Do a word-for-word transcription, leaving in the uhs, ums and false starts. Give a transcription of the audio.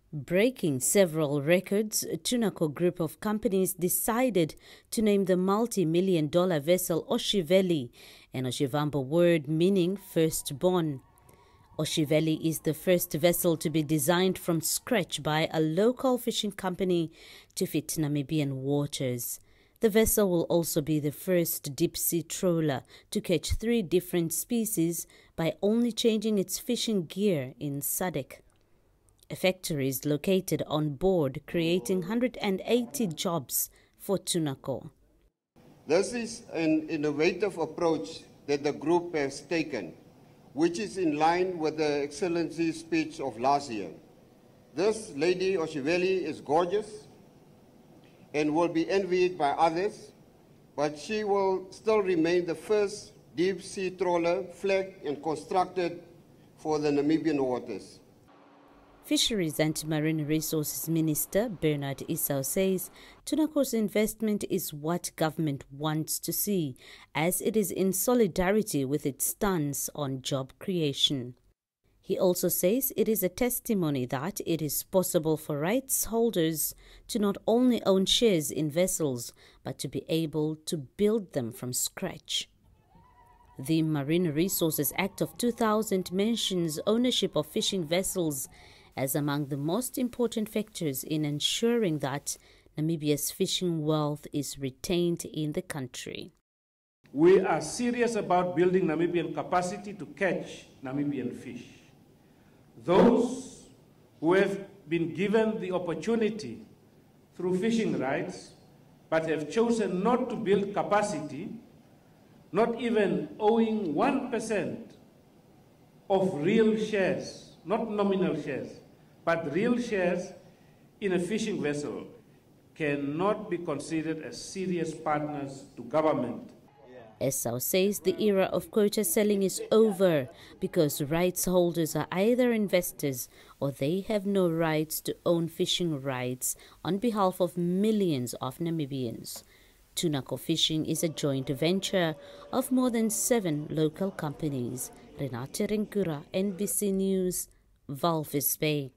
Breaking several records, a TUNACOR group of companies decided to name the multi-million dollar vessel Oshiveli, an Oshivamba word meaning firstborn. Oshiveli is the first vessel to be designed from scratch by a local fishing company to fit Namibian waters. The vessel will also be the first deep-sea trawler to catch three different species by only changing its fishing gear in S A D C. A factory is located on board, creating one hundred eighty jobs for TUNACOR. This is an innovative approach that the group has taken, which is in line with the Excellency speech of last year. This lady Oshiveli is gorgeous and will be envied by others, but she will still remain the first deep-sea trawler flagged and constructed for the Namibian waters. Fisheries and Marine Resources Minister Bernard Isau says TUNACOR's investment is what government wants to see, as it is in solidarity with its stance on job creation. He also says it is a testimony that it is possible for rights holders to not only own shares in vessels, but to be able to build them from scratch. The Marine Resources Act of two thousand mentions ownership of fishing vessels as among the most important factors in ensuring that Namibia's fishing wealth is retained in the country. We are serious about building Namibian capacity to catch Namibian fish. Those who have been given the opportunity through fishing rights but have chosen not to build capacity, not even owing one percent of real shares, not nominal shares, but real shares in a fishing vessel, cannot be considered as serious partners to government. Isau says the era of quota selling is over because rights holders are either investors or they have no rights to own fishing rights on behalf of millions of Namibians. TUNACOR Fishing is a joint venture of more than seven local companies. Renate Renkura, N B C News, Walvis Bay.